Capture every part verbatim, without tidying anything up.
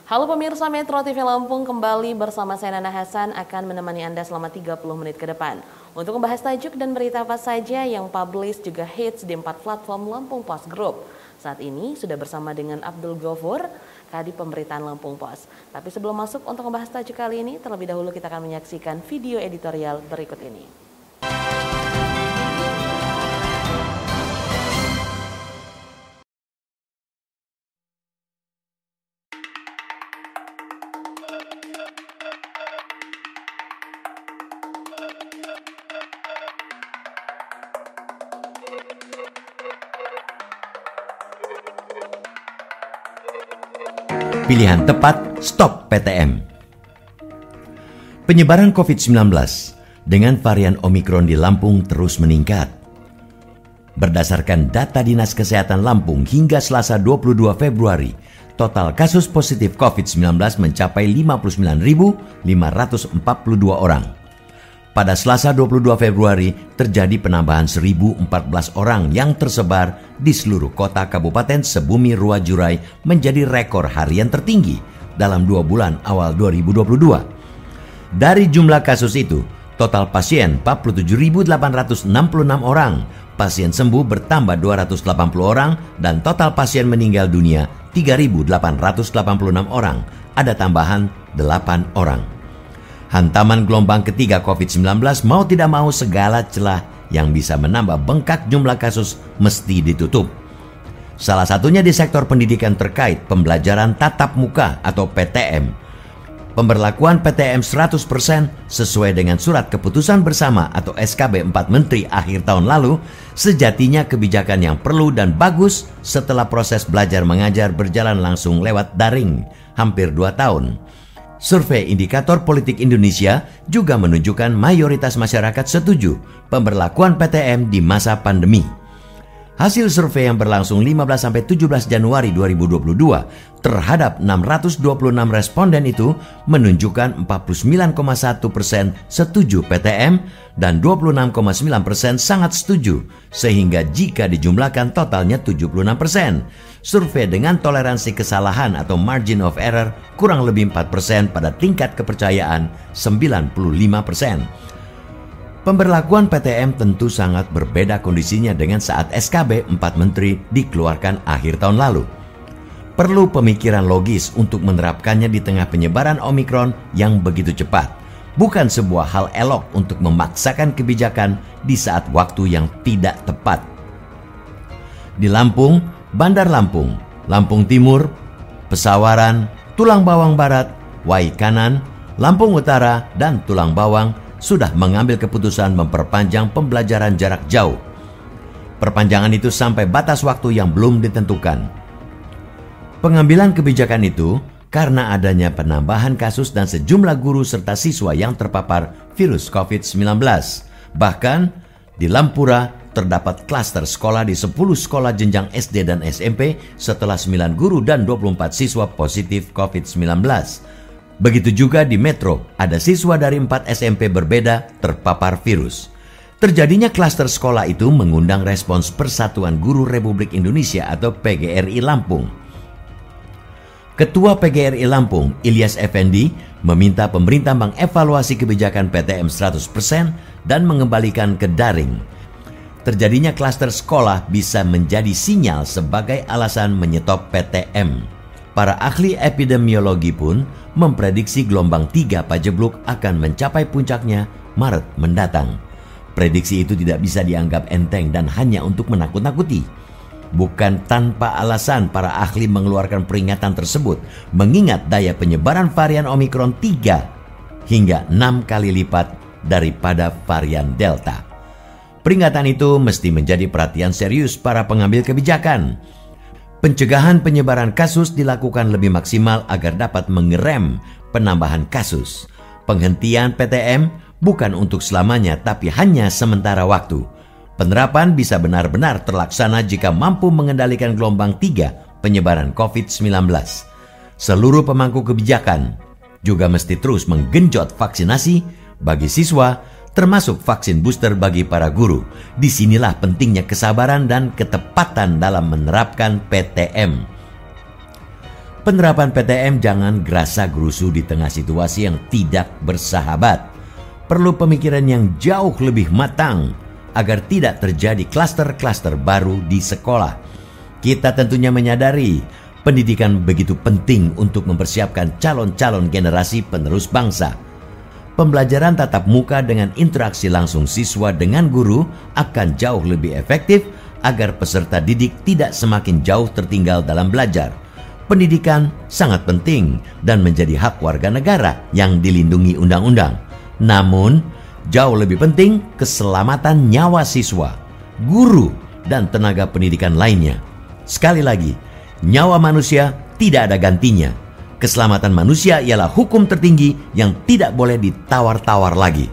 Halo pemirsa Metro T V Lampung, kembali bersama saya Nana Hasan akan menemani Anda selama tiga puluh menit ke depan. Untuk membahas tajuk dan berita apa saja yang publish juga hits di empat platform Lampung Post Group. Saat ini sudah bersama dengan Abdul Ghafur, Kadip Pemberitaan Lampung Post. Tapi sebelum masuk untuk membahas tajuk kali ini, terlebih dahulu kita akan menyaksikan video editorial berikut ini. Pilihan tepat, stop P T M. Penyebaran COVID sembilan belas dengan varian Omikron di Lampung terus meningkat. Berdasarkan data Dinas Kesehatan Lampung hingga Selasa dua puluh dua Februari, total kasus positif COVID sembilan belas mencapai lima puluh sembilan ribu lima ratus empat puluh dua orang. Pada Selasa dua puluh dua Februari terjadi penambahan seribu empat belas orang yang tersebar di seluruh kota kabupaten sebumi Ruwajurai menjadi rekor harian tertinggi dalam dua bulan awal dua ribu dua puluh dua. Dari jumlah kasus itu, total pasien empat puluh tujuh ribu delapan ratus enam puluh enam orang, pasien sembuh bertambah dua ratus delapan puluh orang, dan total pasien meninggal dunia tiga ribu delapan ratus delapan puluh enam orang, ada tambahan delapan orang. Hantaman gelombang ketiga COVID sembilan belas mau tidak mau segala celah yang bisa menambah bengkak jumlah kasus mesti ditutup. Salah satunya di sektor pendidikan terkait pembelajaran tatap muka atau P T M. Pemberlakuan P T M seratus persen sesuai dengan surat keputusan bersama atau S K B empat Menteri akhir tahun lalu sejatinya kebijakan yang perlu dan bagus setelah proses belajar mengajar berjalan langsung lewat daring hampir dua tahun. Survei Indikator Politik Indonesia juga menunjukkan mayoritas masyarakat setuju pemberlakuan P T M di masa pandemi. Hasil survei yang berlangsung lima belas sampai tujuh belas Januari dua ribu dua puluh dua terhadap enam ratus dua puluh enam responden itu menunjukkan empat puluh sembilan koma satu persen setuju P T M dan dua puluh enam koma sembilan persen sangat setuju, sehingga jika dijumlahkan totalnya tujuh puluh enam persen. Survei dengan toleransi kesalahan atau margin of error kurang lebih empat persen pada tingkat kepercayaan sembilan puluh lima persen. Pemberlakuan P T M tentu sangat berbeda kondisinya dengan saat S K B empat Menteri dikeluarkan akhir tahun lalu. Perlu pemikiran logis untuk menerapkannya di tengah penyebaran Omikron yang begitu cepat. Bukan sebuah hal elok untuk memaksakan kebijakan di saat waktu yang tidak tepat. Di Lampung, Bandar Lampung, Lampung Timur, Pesawaran, Tulang Bawang Barat, Wai Kanan, Lampung Utara, dan Tulang Bawang sudah mengambil keputusan memperpanjang pembelajaran jarak jauh. Perpanjangan itu sampai batas waktu yang belum ditentukan. Pengambilan kebijakan itu karena adanya penambahan kasus dan sejumlah guru serta siswa yang terpapar virus COVID sembilan belas. Bahkan di Lampura terdapat klaster sekolah di sepuluh sekolah jenjang S D dan S M P setelah sembilan guru dan dua puluh empat siswa positif COVID sembilan belas. Begitu juga di Metro, ada siswa dari empat S M P berbeda terpapar virus. Terjadinya klaster sekolah itu mengundang respons Persatuan Guru Republik Indonesia atau P G R I Lampung. Ketua P G R I Lampung, Ilyas Effendi, meminta pemerintah mengevaluasi kebijakan P T M seratus persen dan mengembalikan ke daring. Terjadinya klaster sekolah bisa menjadi sinyal sebagai alasan menyetop P T M. Para ahli epidemiologi pun memprediksi gelombang tiga pajebluk akan mencapai puncaknya Maret mendatang. Prediksi itu tidak bisa dianggap enteng dan hanya untuk menakut-nakuti. Bukan tanpa alasan para ahli mengeluarkan peringatan tersebut, mengingat daya penyebaran varian Omikron tiga hingga enam kali lipat daripada varian Delta. Peringatan itu mesti menjadi perhatian serius para pengambil kebijakan. Pencegahan penyebaran kasus dilakukan lebih maksimal agar dapat mengerem penambahan kasus. Penghentian P T M bukan untuk selamanya tapi hanya sementara waktu. Penerapan bisa benar-benar terlaksana jika mampu mengendalikan gelombang tiga penyebaran COVID sembilan belas. Seluruh pemangku kebijakan juga mesti terus menggenjot vaksinasi bagi siswa, termasuk vaksin booster bagi para guru. Disinilah pentingnya kesabaran dan ketepatan dalam menerapkan P T M. Penerapan P T M jangan gerasa-gerusu di tengah situasi yang tidak bersahabat. Perlu pemikiran yang jauh lebih matang agar tidak terjadi klaster-klaster baru di sekolah. Kita tentunya menyadari pendidikan begitu penting untuk mempersiapkan calon-calon generasi penerus bangsa. Pembelajaran tatap muka dengan interaksi langsung siswa dengan guru akan jauh lebih efektif agar peserta didik tidak semakin jauh tertinggal dalam belajar. Pendidikan sangat penting dan menjadi hak warga negara yang dilindungi undang-undang. Namun, jauh lebih penting keselamatan nyawa siswa, guru, dan tenaga pendidikan lainnya. Sekali lagi, nyawa manusia tidak ada gantinya. Keselamatan manusia ialah hukum tertinggi yang tidak boleh ditawar-tawar lagi.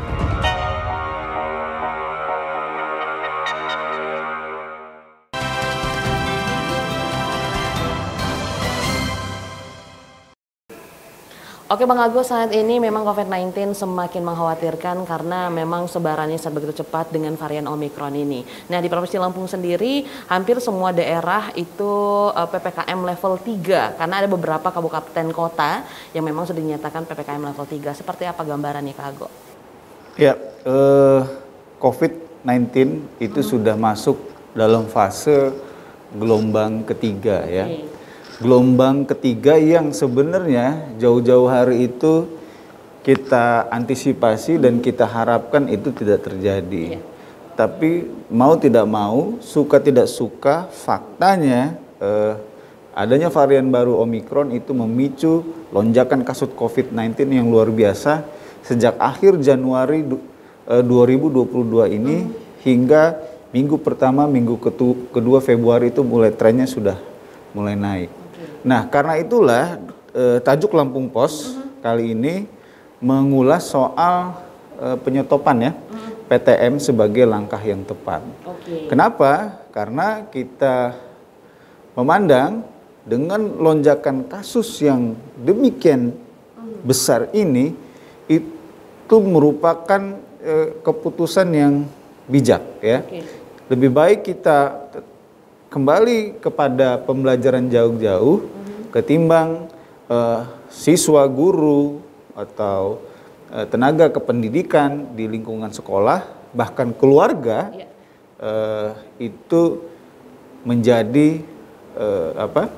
Oke Bang Agus, saat ini memang COVID sembilan belas semakin mengkhawatirkan karena memang sebarannya sangat begitu cepat dengan varian Omikron ini. Nah di Provinsi Lampung sendiri hampir semua daerah itu uh, P P K M level tiga karena ada beberapa kabupaten kota yang memang sudah dinyatakan P P K M level tiga. Seperti apa gambarannya Kak Ago? Ya, uh, COVID sembilan belas itu hmm. sudah masuk dalam fase gelombang ketiga ya. Okay. Gelombang ketiga yang sebenarnya jauh-jauh hari itu kita antisipasi dan kita harapkan itu tidak terjadi. Yeah. Tapi mau tidak mau, suka tidak suka, faktanya eh, adanya varian baru Omikron itu memicu lonjakan kasus COVID sembilan belas yang luar biasa sejak akhir Januari eh, dua ribu dua puluh dua ini mm. hingga minggu pertama, minggu ketu, kedua Februari itu mulai trennya sudah mulai naik. Nah, karena itulah eh, tajuk Lampung Pos uh-huh. kali ini mengulas soal eh, penyetopan ya uh-huh. P T M sebagai langkah yang tepat. Okay. Kenapa? Karena kita memandang dengan lonjakan kasus yang demikian uh-huh. besar ini itu merupakan eh, keputusan yang bijak ya. Okay. Lebih baik kita kembali kepada pembelajaran jauh-jauh mm-hmm. ketimbang uh, siswa, guru, atau uh, tenaga kependidikan di lingkungan sekolah, bahkan keluarga yeah. uh, itu menjadi uh, apa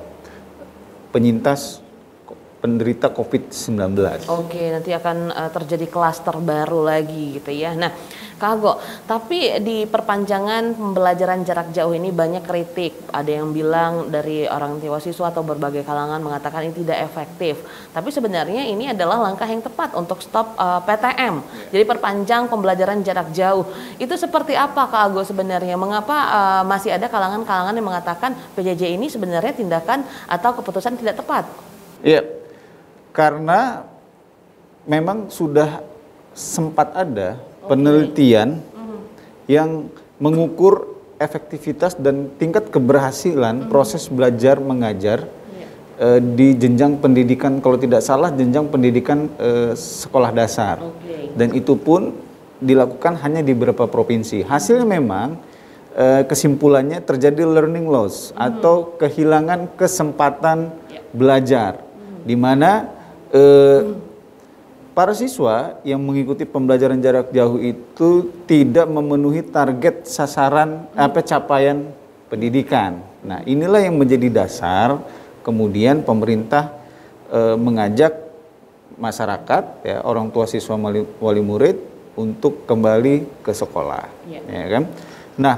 penyintas penderita COVID sembilan belas. Oke, nanti akan uh, terjadi klaster baru lagi gitu ya. Nah, Kak Ago, tapi di perpanjangan pembelajaran jarak jauh ini banyak kritik. Ada yang bilang dari orang tua siswa atau berbagai kalangan mengatakan ini tidak efektif. Tapi sebenarnya ini adalah langkah yang tepat untuk stop uh, P T M. Jadi perpanjang pembelajaran jarak jauh. Itu seperti apa Kak Ago sebenarnya? Mengapa uh, masih ada kalangan-kalangan yang mengatakan P J J ini sebenarnya tindakan atau keputusan tidak tepat? Iya. Karena memang sudah sempat ada okay. penelitian uh-huh. yang mengukur efektivitas dan tingkat keberhasilan uh-huh. proses belajar mengajar yeah. uh, di jenjang pendidikan, kalau tidak salah jenjang pendidikan uh, sekolah dasar. Okay. Dan itu pun dilakukan hanya di beberapa provinsi. Hasilnya memang uh, kesimpulannya terjadi learning loss uh-huh. atau kehilangan kesempatan yeah. belajar, uh-huh. di mana Eh, para siswa yang mengikuti pembelajaran jarak jauh itu tidak memenuhi target sasaran apa capaian pendidikan. Nah, inilah yang menjadi dasar kemudian pemerintah eh, mengajak masyarakat ya orang tua siswa wali, wali murid untuk kembali ke sekolah, ya, ya kan? Nah,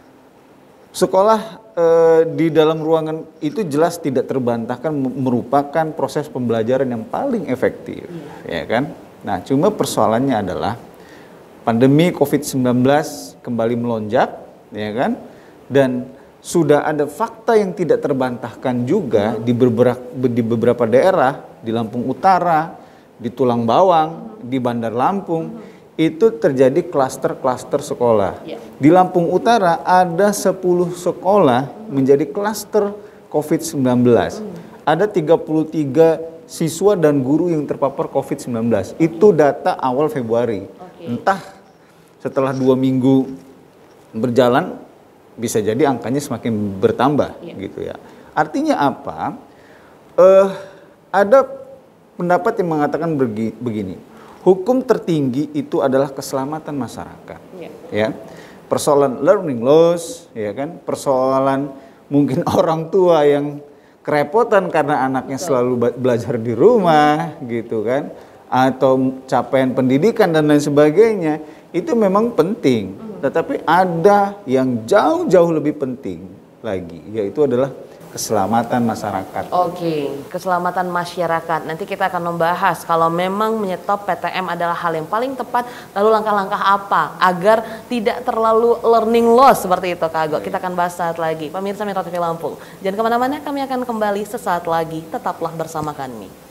sekolah di dalam ruangan itu jelas tidak terbantahkan merupakan proses pembelajaran yang paling efektif, yeah. ya kan? Nah, cuma persoalannya adalah pandemi COVID sembilan belas kembali melonjak, ya kan? Dan sudah ada fakta yang tidak terbantahkan juga mm. di beberapa di beberapa daerah, di Lampung Utara, di Tulang Bawang, mm. di Bandar Lampung. Mm. Itu terjadi klaster-klaster sekolah. Ya. Di Lampung Utara ada sepuluh sekolah hmm. menjadi klaster COVID sembilan belas. Hmm. Ada tiga puluh tiga siswa dan guru yang terpapar COVID sembilan belas. Itu data awal Februari. Okay. Entah setelah dua minggu berjalan bisa jadi angkanya semakin bertambah, ya. gitu ya. Artinya apa? uh, ada pendapat yang mengatakan begini, hukum tertinggi itu adalah keselamatan masyarakat. Ya. Ya. Persoalan learning loss, ya kan? Persoalan mungkin orang tua yang kerepotan karena anaknya Betul. selalu belajar di rumah, hmm. gitu kan? Atau capaian pendidikan dan lain sebagainya, itu memang penting. Hmm. Tetapi ada yang jauh-jauh lebih penting lagi, yaitu adalah keselamatan masyarakat. Oke, keselamatan masyarakat. Nanti kita akan membahas kalau memang menyetop P T M adalah hal yang paling tepat, lalu langkah-langkah apa agar tidak terlalu learning loss seperti itu, Kak Ago. Kita akan bahas saat lagi. Pemirsa Metro T V Lampung, jangan kemana-mana, kami akan kembali sesaat lagi. Tetaplah bersama kami.